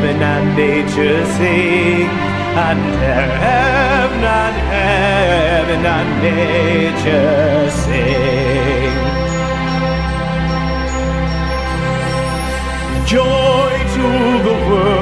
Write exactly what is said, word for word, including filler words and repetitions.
heaven and nature sing, and heaven and heaven and nature sing. Joy to the world.